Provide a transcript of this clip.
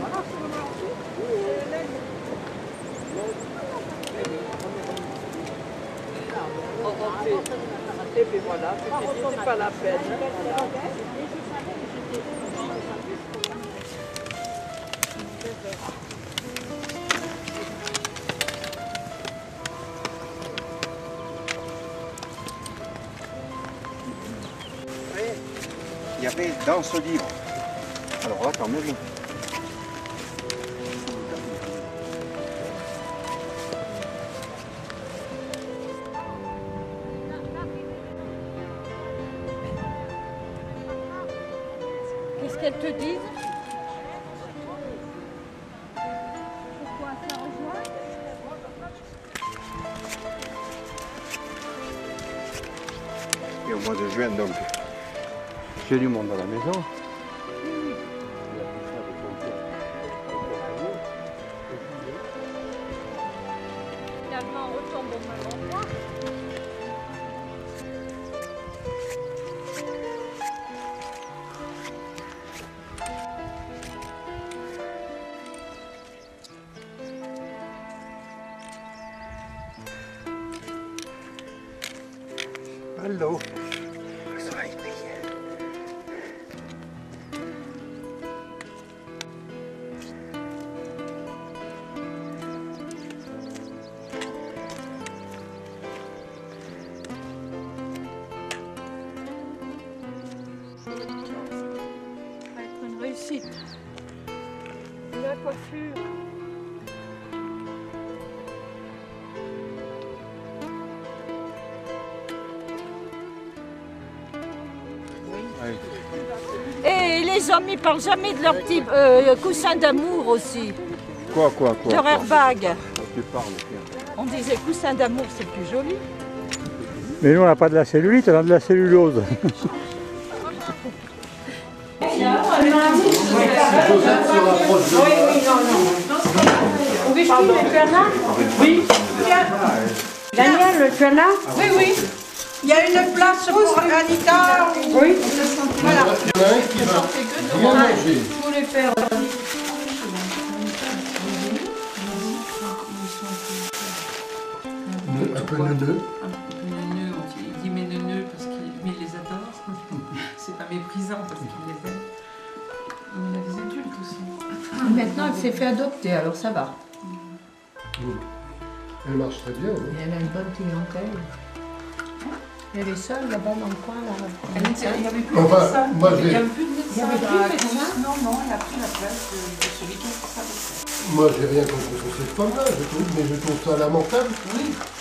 Et puis voilà, c'est pas la peine. Il y avait dans ce livre. Alors là, quand même. Qu'est-ce qu'elles te disent? Pourquoi ça rejoint? Et au mois de juin, donc, j'ai du monde à la maison. Finalement, on retombe au même endroit. Allô. Le soleil brille. Ça va être une réussite. La coiffure. Et les hommes, ils parlent jamais de leur petit coussin d'amour aussi. Quoi Leur airbag. Tu parles, tiens. On disait coussin d'amour, c'est plus joli. Mais nous, on n'a pas de la cellulite, on a de la cellulose. Oui. Daniel, tu en as? Oui, oui. Il y a une place pour Anita. Oui. Voilà. Il y en a un qui va rien manger. Je voulais faire. Un peu neuneux. Neuneux, il dit mes neuneux parce qu'il les adore. C'est pas méprisant parce qu'il les aime. Il a des adultes aussi. Maintenant, elle s'est fait adopter, alors ça va. Elle marche très bien. Et elle a une bonne clientèle. Elle est seule là-bas dans le coin. Là. Il n'y avait plus de Enfin, médecin. moi, Il y j'ai- avait plus de médecin. Il y avait plus de médecin. Non, non, elle a pris la place de celui qui est sa. Moi, j'ai rien contre cette femme-là, mais je trouve ça lamentable. Oui.